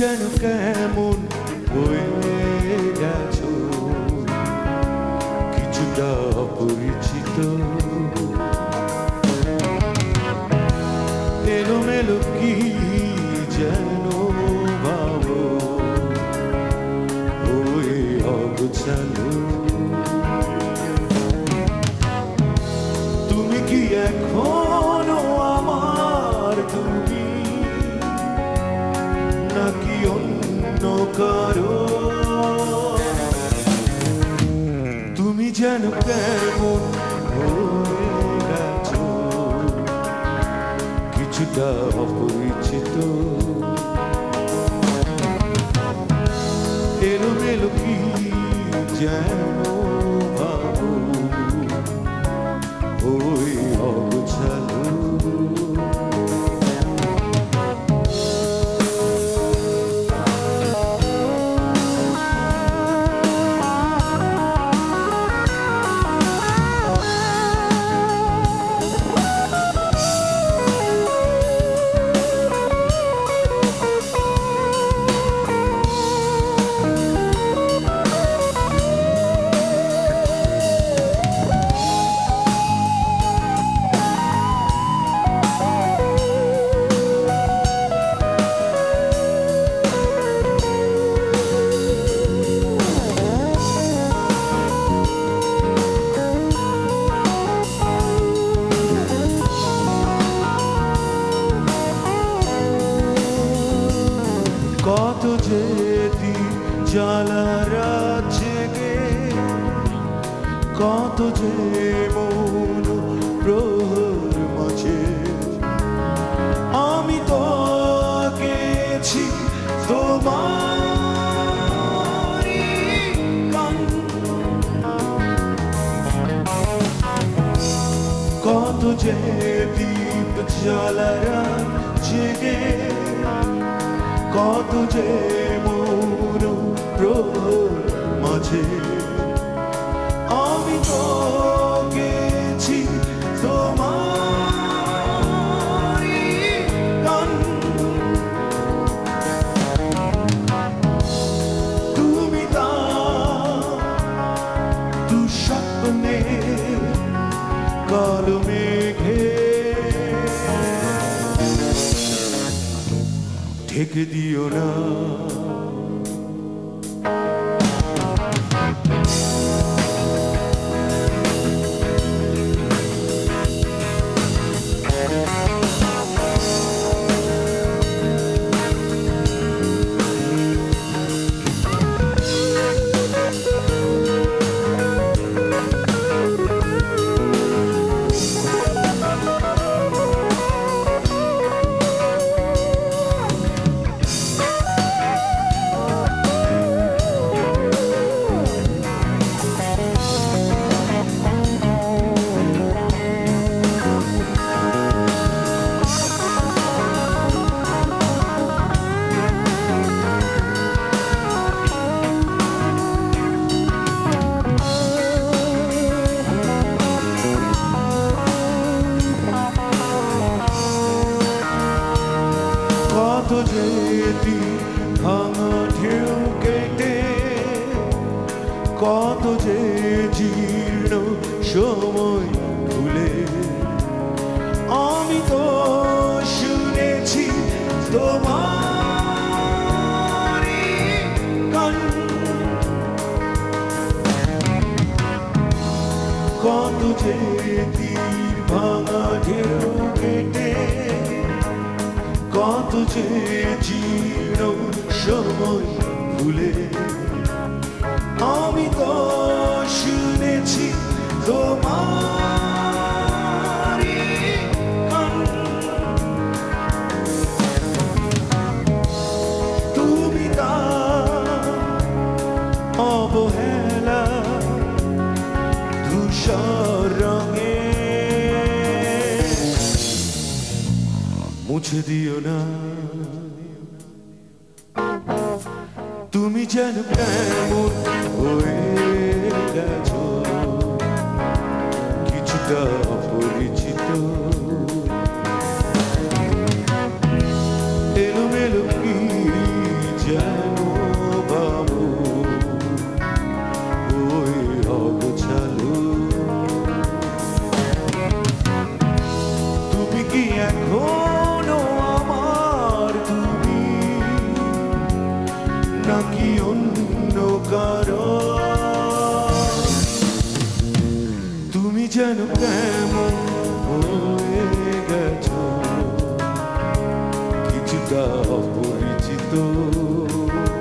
যেন কেমন হয়ে গেছো, কিছুটা অপরিচিত, এলোমেলো কি যেন ভাবো, হয়ে অগোছালো। তুমি কি এখনো আমার তুমি, নাকি অন্য কারো? তুমি যেন কেমন হয়ে গেছো, কিছুটা অপরিচিত, এলোমেলো কি যেন ভাবো, ওই অগোছালো। কত যে দিন জ্বালা রাত জেগে, কত যে মন প্রহর মাঝে, আমি তো গেছি তোমারি গান। কত যে দীপ জ্বালা রাত জেগে, কত যে মন প্রহর মাঝে, আমি তো গেছি তোমারি গান। তুমি তা দুঃস্বপ্নে কালো মেঘে ঢেকে দিও না। কত যে দিন ভাঙা ঢেউ কেটে, কত যে জীর্ণ সময় ভুলে, আমি তো শুনেছি তোমারি গান। কত যে দিন ভাঙা ঢেউ কেটে, কত যে জীর্ণ সময় ভুলে, আমি তো শুনেছি তোমারি গান। তুমি তা অবহেলা ধূসর রঙে মুছে দিও না। তুমি যেন কেমন হয়ে গেছো, কিছুটা অপরিচিত, এলোমেলো কি কিছুটা অপরিচিত